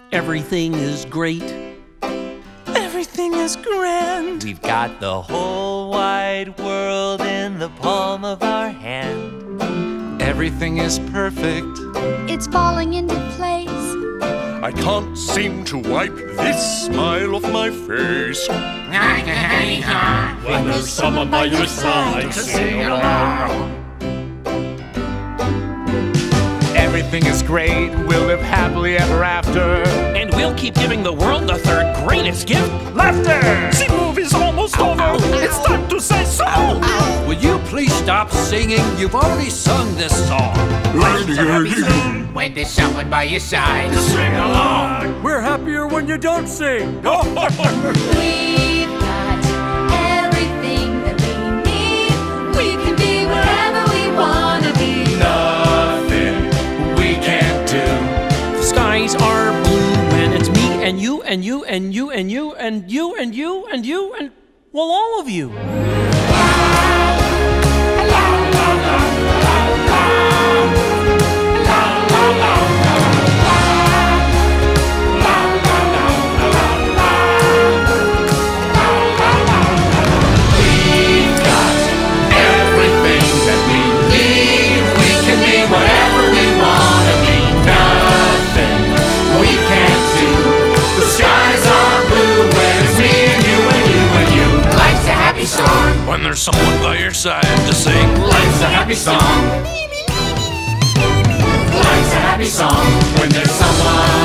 Everything is great. Everything is grand. We've got the whole wide world in the palm of our hand. Everything is perfect. It's falling into place. I can't seem to wipe this smile off my face. When there's someone by your side to sing along. Everything is great. We'll live happily ever after. And we'll keep giving the world the third greatest gift: Laughter! The movie's almost over. It's time to say so. Will you please stop singing? You've already sung this song. When there's someone by your side To sing along. We're happier when you don't sing. We've got everything that we need. We can be wherever we want to be. Nothing we can't do. The skies are blue and it's me and you and you and you and you and you and you and you and, well, all of you. When there's someone by your side to sing. Life's a happy song. Life's a happy song. When there's someone